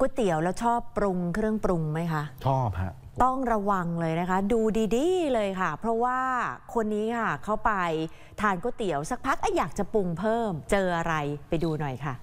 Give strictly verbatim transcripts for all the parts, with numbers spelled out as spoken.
ก๋วยเตี๋ยวแล้วชอบปรุงเครื่องปรุงไหมคะชอบฮะต้องระวังเลยนะคะดูดีๆเลยค่ะเพราะว่าคนนี้ค่ะเขาไปทานก๋วยเตี๋ยวสักพักอยากจะปรุงเพิ่มเจออะไรไปดูหน่อยค่ะ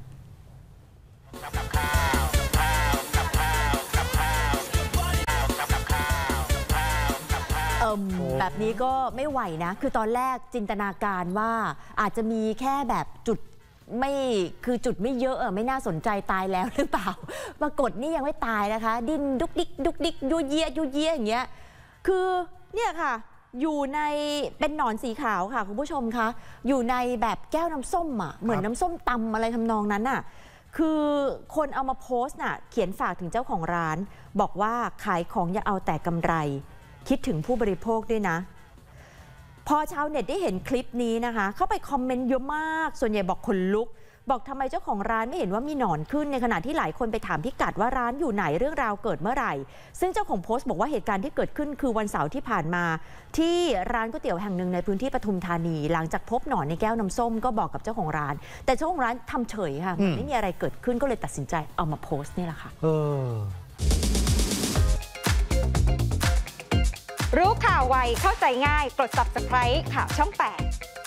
เอิมแบบนี้ก็ไม่ไหวนะคือตอนแรกจินตนาการว่าอาจจะมีแค่แบบจุดไม่คือจุดไม่เยอะเออไม่น่าสนใจตายแล้วหรือเปล่าปรากฏนี่ยังไม่ตายนะคะดินดุกดิกดุกดิกยูเยียยูเยียอย่างเงี้ยคือเนี่ยค่ะอยู่ในเป็นหนอนสีขาวค่ะคุณผู้ชมคะอยู่ในแบบแก้วน้ำส้มอ่ะเหมือนน้ำส้มตำอะไรทำนองนั้นอ่ะคือคนเอามาโพสต์น่ะเขียนฝากถึงเจ้าของร้านบอกว่าขายของอย่าเอาแต่กำไรคิดถึงผู้บริโภคด้วยนะพอชาวเน็ตได้เห็นคลิปนี้นะคะเข้าไปคอมเมนต์เยอะมากส่วนใหญ่บอกขนลุกบอกทำไมเจ้าของร้านไม่เห็นว่ามีหนอนขึ้นในขณะที่หลายคนไปถามพิกัดว่าร้านอยู่ไหนเรื่องราวเกิดเมื่อไหร่ซึ่งเจ้าของโพสต์บอกว่าเหตุการณ์ที่เกิดขึ้นคือวันเสาร์ที่ผ่านมาที่ร้านก๋วยเตี๋ยวแห่งหนึ่งในพื้นที่ปทุมธานีหลังจากพบหนอนในแก้วน้ำส้มก็บอกกับเจ้าของร้านแต่เจ้าของร้านทำเฉยค่ะไม่มีอะไรเกิดขึ้นก็เลยตัดสินใจเอามาโพสต์นี่แหละค่ะรู้ข่าวไวเข้าใจง่ายกด ซับสไครบ์ ข่าวช่องแปด